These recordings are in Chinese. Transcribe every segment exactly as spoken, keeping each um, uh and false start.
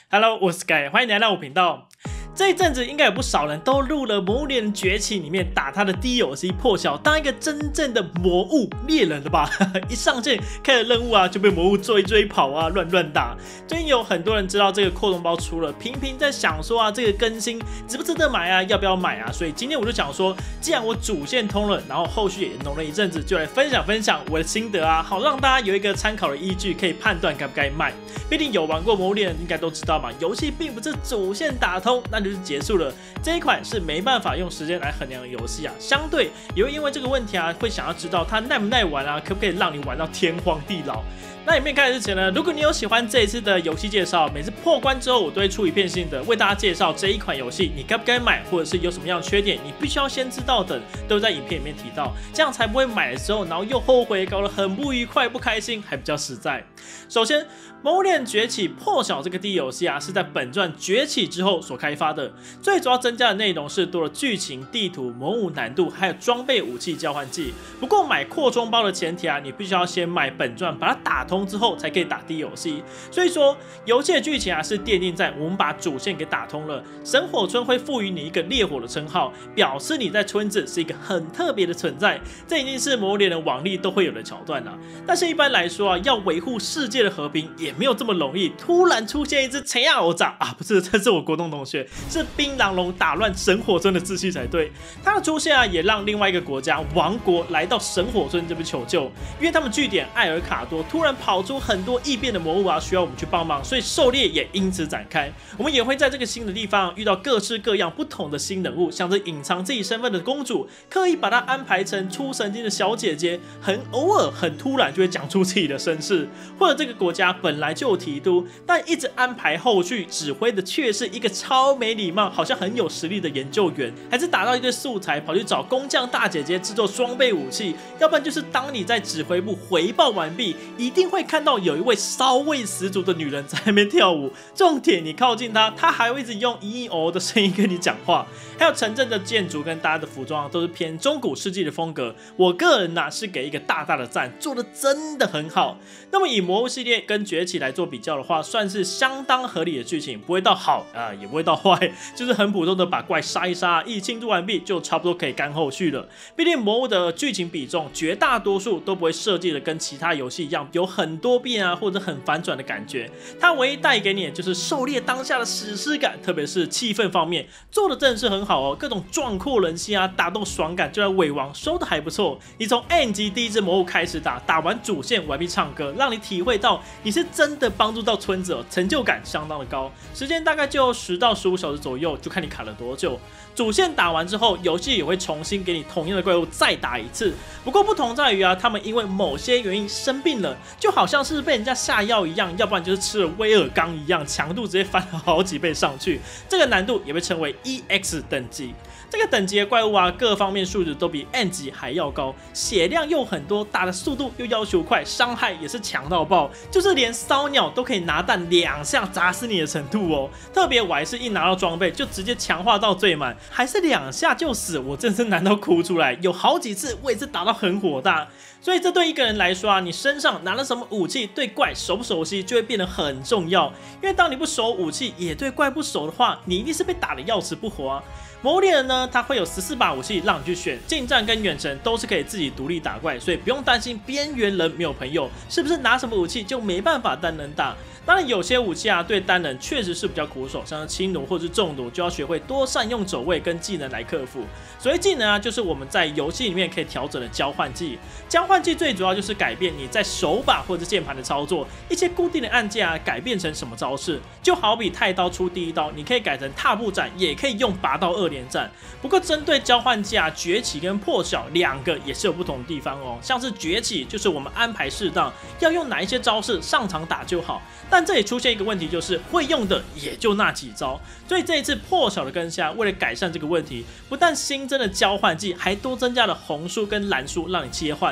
Hello， 我是 Sky， 欢迎来到我频道。这一阵子应该有不少人都入了《魔物猎人崛起》里面打他的 D L C 破晓，当一个真正的魔物猎人了吧？一上线开了任务啊，就被魔物追追跑啊，乱乱打。最近有很多人知道这个扩充包出了，频频在想说啊，这个更新值不值得买啊？要不要买啊？所以今天我就想说，既然我主线通了，然后后续也弄了一阵子，就来分享分享我的心得啊，好让大家有一个参考的依据，可以判断该不该买。毕竟有玩过《魔物猎人》应该都知道嘛，游戏并不是主线打通，那就是结束了。这一款是没办法用时间来衡量的游戏啊，相对也会因为这个问题啊，会想要知道它耐不耐玩啊，可不可以让你玩到天荒地老。那影片开始之前呢，如果你有喜欢这一次的游戏介绍，每次破关之后我都会出一片心得，为大家介绍这一款游戏，你该不该买，或者是有什么样的缺点，你必须要先知道等，都在影片里面提到，这样才不会买的时候，然后又后悔，搞得很不愉快、不开心，还比较实在。首先，《魔物猎人崛起：破晓》这个 D L C 啊，是在本传崛起之后所开发的，最主要增加的内容是多了剧情、地图、魔物难度，还有装备、武器交换技。不过买扩充包的前提啊，你必须要先买本传，把它打通之后才可以打 D L C。所以说，游戏的剧情啊是奠定在我们把主线给打通了，神火村会赋予你一个烈火的称号，表示你在村子是一个很特别的存在。这已经是魔物猎人往例都会有的桥段了。但是一般来说啊，要维护世界的和平也没有这么容易。突然出现一只陈亚偶长啊，不是，这是我国中同学，是槟榔龙打乱神火村的秩序才对。他的出现啊，也让另外一个国家王国来到神火村这边求救，因为他们据点艾尔卡多突然跑出很多异变的魔物啊，需要我们去帮忙，所以狩猎也因此展开。我们也会在这个新的地方遇到各式各样不同的新人物，像是隐藏自己身份的公主，刻意把她安排成出神经的小姐姐，很偶尔很突然就会讲出自己的身世，或者这个国家本来就有提督，但一直安排后续指挥的却是一个超没礼貌、好像很有实力的研究员，还是打到一堆素材跑去找工匠大姐姐制作装备武器，要不然就是当你在指挥部回报完毕，一定会看到有一位骚味十足的女人在那边跳舞，重点你靠近她，她还会一直用咿咿哦的声音跟你讲话。还有城镇的建筑跟大家的服装都是偏中古世纪的风格，我个人呐、啊、是给一个大大的赞，做的真的很好。那么以魔物系列跟崛起来做比较的话，算是相当合理的剧情，不会到好啊、呃，也不会到坏，就是很普通的把怪杀一杀，一庆祝完毕就差不多可以干后续了。毕竟魔物的剧情比重绝大多数都不会设计的跟其他游戏一样有很多变啊或者很反转的感觉，它唯一带给你的就是狩猎当下的史诗感，特别是气氛方面做的真的是很好哦，各种壮阔人心啊，打斗爽感就在尾王收的还不错。你从 N 级第一只魔物开始打，打完主线完毕唱歌，让你体会到你是真的帮助到村子哦，成就感相当的高。时间大概就十到十五小时左右，就看你卡了多久。主线打完之后，游戏也会重新给你同样的怪物再打一次。不过不同在于啊，他们因为某些原因生病了，就好像是被人家下药一样，要不然就是吃了威尔刚一样，强度直接翻了好几倍上去。这个难度也被称为 E X 等级。这个等级的怪物啊，各方面数值都比 N 级还要高，血量又很多，打的速度又要求快，伤害也是强到爆，就是连骚鸟都可以拿弹两下砸死你的程度哦。特别我还是一拿到装备就直接强化到最满，还是两下就死，我真是难到哭出来。有好几次我也是打到很火大，所以这对一个人来说啊，你身上拿了什么武器，对怪熟不熟悉就会变得很重要。因为当你不熟武器，也对怪不熟的话，你一定是被打得要死不活啊。魔物猎人呢，它会有十四把武器让你去选，近战跟远程都是可以自己独立打怪，所以不用担心边缘人没有朋友，是不是拿什么武器就没办法单人打。当然有些武器啊，对单人确实是比较苦手，像是轻弩或是重弩，就要学会多善用走位跟技能来克服。所谓技能啊，就是我们在游戏里面可以调整的交换技。交换技最主要就是改变你在手把或者键盘的操作，一些固定的按键啊，改变成什么招式。就好比太刀出第一刀，你可以改成踏步斩，也可以用拔刀二连战。不过针对交换技啊，崛起跟破晓两个也是有不同的地方哦。像是崛起就是我们安排适当，要用哪一些招式上场打就好。但这里出现一个问题，就是会用的也就那几招。所以这一次破晓的更新啊，为了改善这个问题，不但新增了交换技，还多增加了红书跟蓝书让你切换。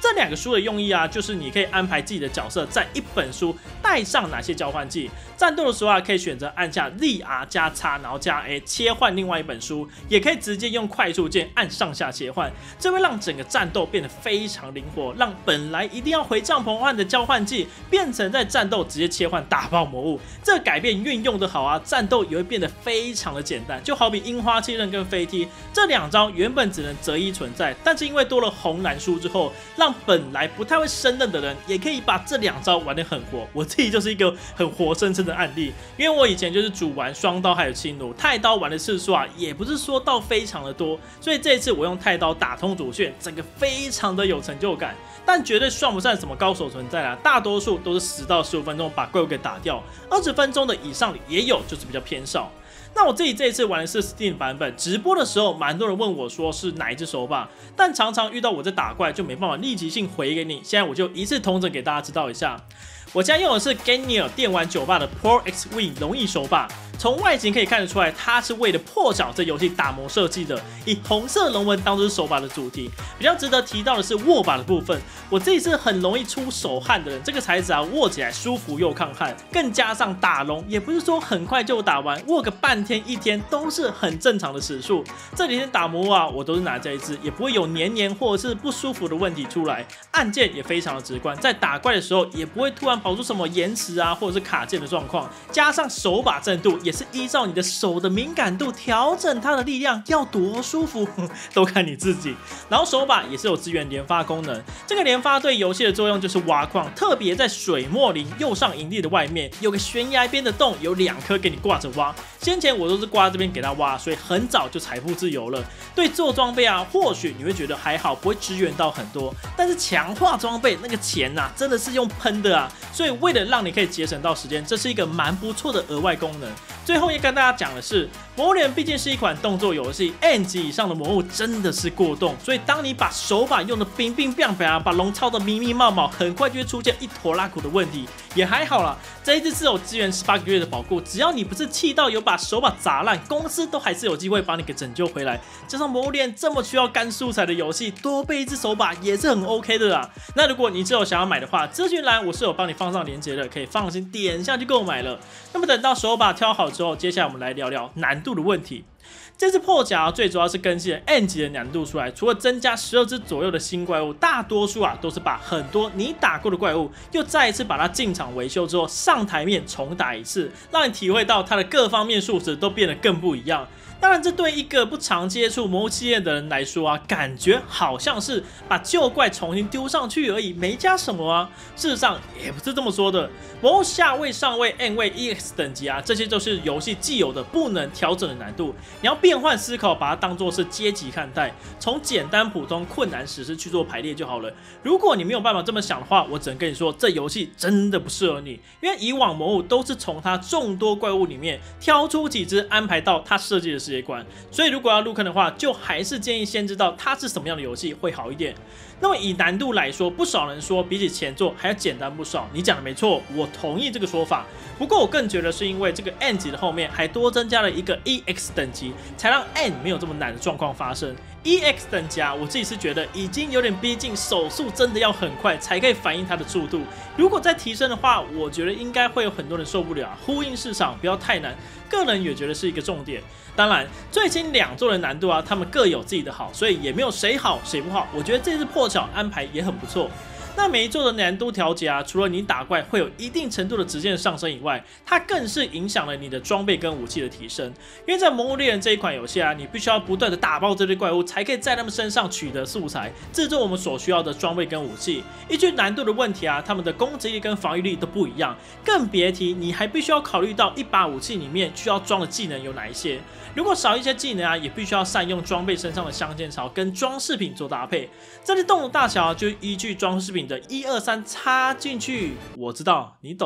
这两个书的用意啊，就是你可以安排自己的角色在一本书带上哪些交换技，战斗的时候啊，可以选择按下 Z R 加 X 然后加 A 切换另外一本书，也可以直接用快速键按上下切换，这会让整个战斗变得非常灵活，让本来一定要回帐篷换的交换技变成在战斗直接切换打爆魔物。这个改变运用的好啊，战斗也会变得非常的简单。就好比樱花气刃跟飞踢这两招原本只能择一存在，但是因为多了红蓝书之后，让本来不太会升刃的人也可以把这两招玩得很活。我自己就是一个很活生生的案例，因为我以前就是主玩双刀还有轻弩，太刀玩的次数啊也不是说到非常的多，所以这一次我用太刀打通主线，整个非常的有成就感。但绝对算不上什么高手存在啦，大多数都是十到十五分钟把怪物给打掉，二十分钟的以上也有，就是比较偏少。那我自己这一次玩的是 Steam 版本，直播的时候蛮多人问我说是哪一只手把，但常常遇到我在打怪就没办法立即性回给你，现在我就一次统整给大家知道一下。我现在用的是 Genial 电玩酒吧的 Pro X Wing 龙翼手把，从外形可以看得出来，它是为了破晓这游戏打磨设计的，以红色龙纹当作是手把的主题。比较值得提到的是握把的部分，我自己是很容易出手汗的人，这个材质啊握起来舒服又抗汗，更加上打龙也不是说很快就打完，握个半天一天都是很正常的时数。这几天打魔物啊，我都是拿这一支，也不会有黏黏或者是不舒服的问题出来，按键也非常的直观，在打怪的时候也不会突然跑出什么延迟啊或者是卡键的状况，加上手把震度也是依照你的手的敏感度调整它的力量要多舒服都看你自己。然后手把也是有支援连发功能，这个连发对游戏的作用就是挖矿，特别在水墨林右上营地的外面有个悬崖边的洞，有两颗给你挂着挖，先前我都是挂这边给它挖，所以很早就财富自由了。对做装备啊，或许你会觉得还好，不会支援到很多，但是强化装备那个钱啊真的是用喷的啊，所以为了让你可以节省到时间，这是一个蛮不错的额外功能。最后要跟大家讲的是，魔物猎人毕竟是一款动作游戏 ，N 级以上的魔物真的是过动，所以当你把手把用的冰冰冰冰啊，把龙操的密密茂茂，很快就会出现一坨拉苦的问题，也还好啦。这一次是有支援十八个月的保护，只要你不是气到有把手把砸烂，公司都还是有机会把你给拯救回来。加上魔物猎人这么需要干素材的游戏，多备一只手把也是很 OK 的啦。那如果你之后想要买的话，资讯栏我是有帮你放上链接的，可以放心点下去购买了。那么等到手把挑好之后，接下来我们来聊聊难度的问题。这次破甲最主要是更新了 N 级的难度出来，除了增加十二只左右的新怪物，大多数啊都是把很多你打过的怪物又再一次把它进场维修之后上台面重打一次，让你体会到它的各方面素质都变得更不一样。当然，这对一个不常接触魔物系列的人来说啊，感觉好像是把旧怪重新丢上去而已，没加什么啊。事实上也不是这么说的。魔物下位、上位、N 位、E X 等级啊，这些都是游戏既有的不能调整的难度。你要变换思考，把它当作是阶级看待，从简单、普通、困难、史诗去做排列就好了。如果你没有办法这么想的话，我只能跟你说，这游戏真的不适合你，因为以往魔物都是从它众多怪物里面挑出几只安排到它设计的世界观，所以如果要入坑的话，就还是建议先知道它是什么样的游戏会好一点。那么以难度来说，不少人说比起前作还要简单不少，你讲的没错，我同意这个说法。不过我更觉得是因为这个 N 级的后面还多增加了一个 E X 等级，才让 N 没有这么难的状况发生。E X 等级啊，我自己是觉得已经有点逼近手速真的要很快才可以反映它的速度。如果再提升的话，我觉得应该会有很多人受不了啊。呼应市场不要太难，个人也觉得是一个重点。当然，最新两作的难度啊，他们各有自己的好，所以也没有谁好谁不好。我觉得这次破晓安排也很不错。那每一座的难度调节啊，除了你打怪会有一定程度的直线上升以外，它更是影响了你的装备跟武器的提升。因为在《魔物猎人》这一款游戏啊，你必须要不断的打爆这类怪物，才可以在他们身上取得素材，制作我们所需要的装备跟武器。依据难度的问题啊，他们的攻击力跟防御力都不一样，更别提你还必须要考虑到一把武器里面需要装的技能有哪一些。如果少一些技能啊，也必须要善用装备身上的相剑槽跟装饰品做搭配。这类动物大小啊，就依据装饰品的一二三插进去，我知道你懂的。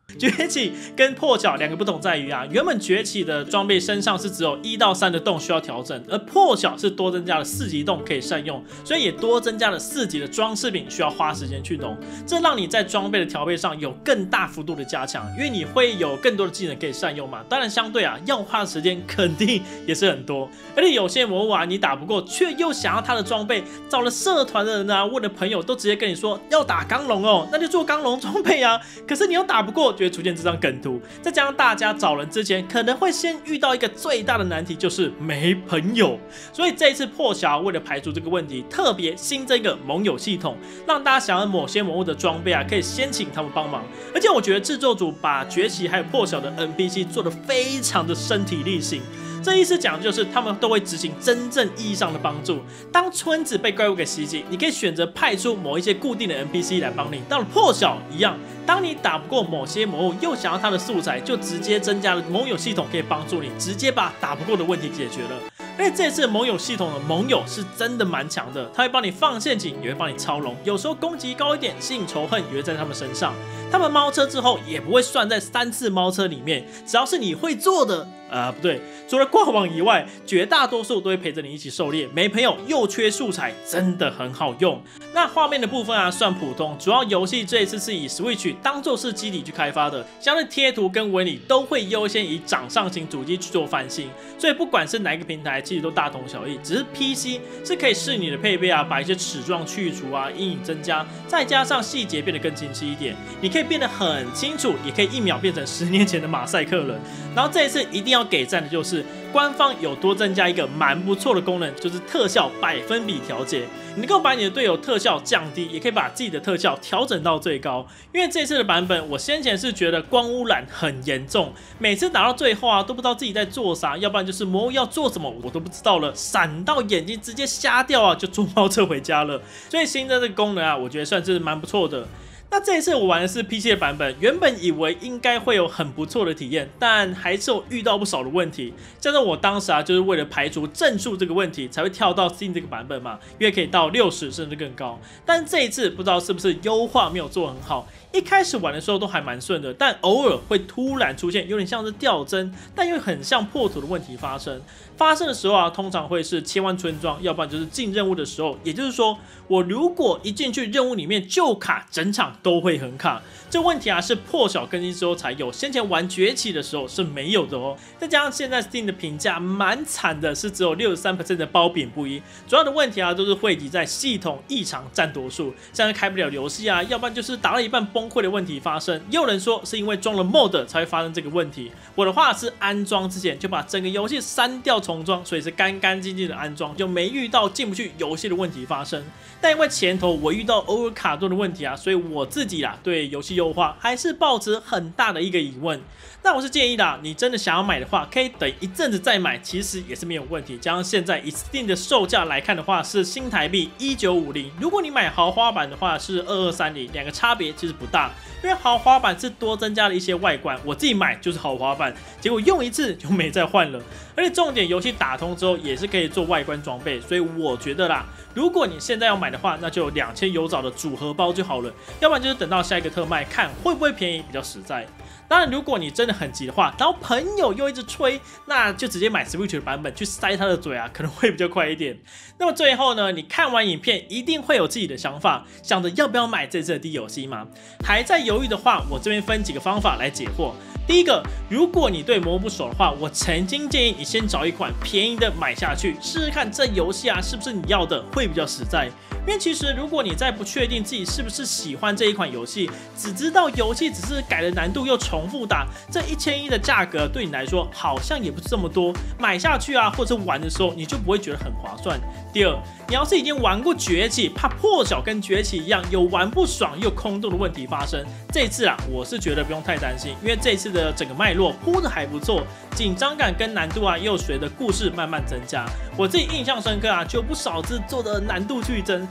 崛起跟破晓两个不同在于啊，原本崛起的装备身上是只有一到三的洞需要调整，而破晓是多增加了四级洞可以善用，所以也多增加了四级的装饰品需要花时间去弄，这让你在装备的调配上有更大幅度的加强，因为你会有更多的技能可以善用嘛。当然相对啊，要花的时间肯定也是很多，而且有些魔物啊你打不过，却又想要他的装备，找了社团的人啊，问了朋友都直接跟你说要打钢龙哦，那就做钢龙装备啊，可是你又打不过，就会出现这张梗图。再加上大家找人之前可能会先遇到一个最大的难题，就是没朋友。所以这一次破晓为了排除这个问题，特别新增一个盟友系统，让大家想要某些魔物的装备啊，可以先请他们帮忙。而且我觉得制作组把崛起还有破晓的 N P C 做得非常的身体力行。这意思讲的就是他们都会执行真正意义上的帮助。当村子被怪物给袭击，你可以选择派出某一些固定的 N P C 来帮你。到了破晓一样，当你打不过某些魔物，又想要它的素材，就直接增加了盟友系统，可以帮助你直接把打不过的问题解决了。而且这次盟友系统的盟友是真的蛮强的，他会帮你放陷阱，也会帮你超龙，有时候攻击高一点，吸引仇恨也会在他们身上。他们猫车之后也不会算在三次猫车里面，只要是你会做的。呃，不对，除了挂网以外，绝大多数都会陪着你一起狩猎。没朋友又缺素材，真的很好用。那画面的部分啊，算普通，主要游戏这一次是以 Switch 当作是基底去开发的，像是贴图跟纹理都会优先以掌上型主机去做翻新，所以不管是哪一个平台，其实都大同小异。只是 P C 是可以试你的配备啊，把一些齿状去除啊，阴影增加，再加上细节变得更清晰一点，你可以变得很清楚，也可以一秒变成十年前的马赛克人。然后这一次一定要给赞的就是官方有多增加一个蛮不错的功能，就是特效百分比调节。你能够把你的队友特效降低，也可以把自己的特效调整到最高。因为这次的版本，我先前是觉得光污染很严重，每次打到最后啊，都不知道自己在做啥，要不然就是魔物要做什么我都不知道了，闪到眼睛直接瞎掉啊，就坐猫车回家了。所以新增这个功能啊，我觉得算是蛮不错的。那这一次我玩的是 P C 的版本，原本以为应该会有很不错的体验，但还是有遇到不少的问题。加上我当时啊，就是为了排除帧数这个问题，才会跳到 Steam 这个版本嘛，因为可以到六十甚至更高。但这一次不知道是不是优化没有做很好，一开始玩的时候都还蛮顺的，但偶尔会突然出现有点像是掉帧，但又很像破图的问题发生。发生的时候啊，通常会是切换村庄，要不然就是进任务的时候。也就是说，我如果一进去任务里面就卡，整场都会很卡。这问题啊是破晓更新之后才有，先前玩崛起的时候是没有的哦。再加上现在 Steam 的评价蛮惨的，是只有 百分之六十三 的褒贬不一。主要的问题啊都是汇集在系统异常占多数，像是开不了游戏啊，要不然就是打到一半崩溃的问题发生。也有人说是因为装了 mod 才会发生这个问题。我的话是安装之前就把整个游戏删掉重装，所以是干干净净的安装，就没遇到进不去游戏的问题发生。但因为前头我遇到偶尔卡顿的问题啊，所以我自己啦对游戏优化还是抱持很大的一个疑问。那我是建议啦，你真的想要买的话，可以等一阵子再买，其实也是没有问题。加上现在以 Steam 的售价来看的话，是新台币一九五零，如果你买豪华版的话是二二三零，两个差别其实不大。因为豪华版是多增加了一些外观，我自己买就是豪华版，结果用一次就没再换了。而且重点游戏打通之后也是可以做外观装备，所以我觉得啦，如果你现在要买的话，那就有两千有找的组合包就好了，要不然就是等到下一个特卖看会不会便宜比较实在。当然，如果你真的很急的话，然后朋友又一直催，那就直接买 Switch 的版本去塞他的嘴啊，可能会比较快一点。那么最后呢，你看完影片一定会有自己的想法，想着要不要买这次的 D L C 吗？还在犹豫的话，我这边分几个方法来解惑。第一个，如果你对魔物不熟的话，我曾经建议你先找一款便宜的买下去，试试看这游戏啊是不是你要的，会比较实在。因为其实如果你在不确定自己是不是喜欢这一款游戏，只知道游戏只是改了难度又重复打，这一千一的价格对你来说好像也不是这么多，买下去啊或者玩的时候你就不会觉得很划算。第二，你要是已经玩过崛起，怕破晓跟崛起一样有玩不爽又空洞的问题发生，这一次啊我是觉得不用太担心，因为这一次的整个脉络铺的还不错，紧张感跟难度啊又随着故事慢慢增加。我自己印象深刻啊，就不少次做的难度剧增，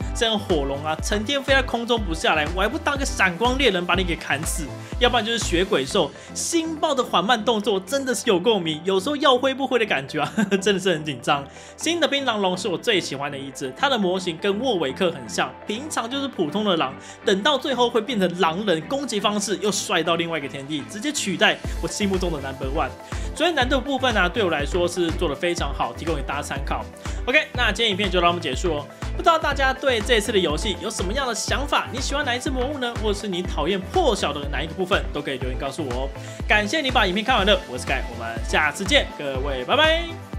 像火龙啊，成天飞在空中不下来，我还不当个闪光猎人把你给砍死？要不然就是血鬼兽，星爆的缓慢动作真的是有够迷，有时候要挥不挥的感觉啊，真的是很紧张。新的槟榔龙是我最喜欢的一只，它的模型跟沃维克很像，平常就是普通的狼，等到最后会变成狼人，攻击方式又帅到另外一个天地，直接取代我心目中的 number one。所以难度部分呢、啊，对我来说是做得非常好，提供给大家参考。OK， 那今天影片就到我们结束哦。不知道大家对这次的游戏有什么样的想法？你喜欢哪一只魔物呢？或者是你讨厌破晓的哪一个部分，都可以留言告诉我哦。感谢你把影片看完了，我是 Sky， 我们下次见，各位拜拜。